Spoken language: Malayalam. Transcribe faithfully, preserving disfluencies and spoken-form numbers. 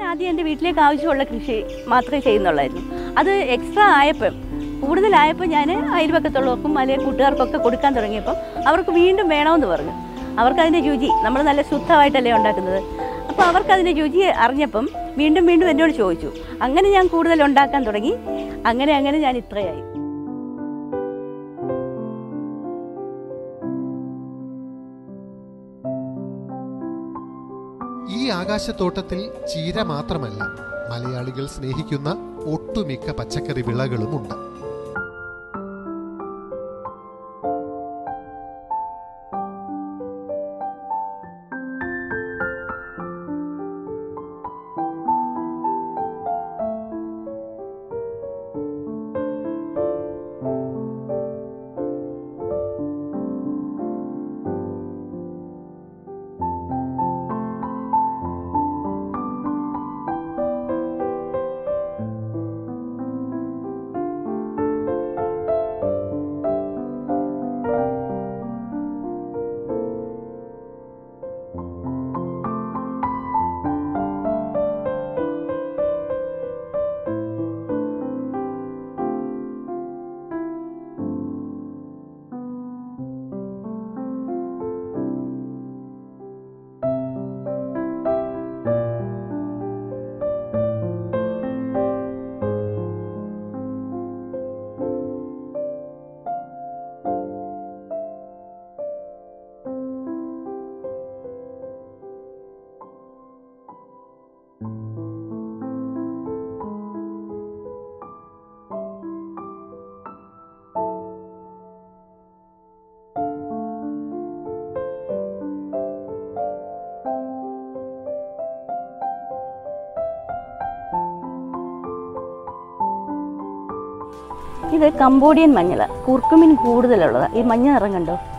ആദ്യം എൻ്റെ വീട്ടിലേക്ക് ആവശ്യമുള്ള കൃഷി മാത്രമേ ചെയ്യുന്നുള്ളായിരുന്നു. അത് എക്സ്ട്രാ ആയപ്പം കൂടുതലായപ്പോൾ ഞാൻ അയൽപക്കത്തുള്ളവർക്കും അല്ലെങ്കിൽ കൂട്ടുകാർക്കൊക്കെ കൊടുക്കാൻ തുടങ്ങിയപ്പം അവർക്ക് വീണ്ടും വേണമെന്ന് പറഞ്ഞു. അവർക്കതിൻ്റെ രുചി, നമ്മൾ നല്ല ശുദ്ധമായിട്ടല്ലേ ഉണ്ടാക്കുന്നത്, അപ്പോൾ അവർക്കതിൻ്റെ രുചി അറിഞ്ഞപ്പം വീണ്ടും വീണ്ടും എന്നോട് ചോദിച്ചു. അങ്ങനെ ഞാൻ കൂടുതൽ ഉണ്ടാക്കാൻ തുടങ്ങി. അങ്ങനെ അങ്ങനെ ഞാൻ ഇത്രയായി. ഈ ആകാശത്തോട്ടത്തിൽ ചീര മാത്രമല്ല, മലയാളികൾ സ്നേഹിക്കുന്ന ഒട്ടുമിക്ക പച്ചക്കറി വിളകളുമുണ്ട്. ഇത് കംബോഡിയൻ മഞ്ഞൾ, കുർക്കുമിൻ കൂടുതലുള്ളത്. ഈ മഞ്ഞ നിറം കണ്ടോ?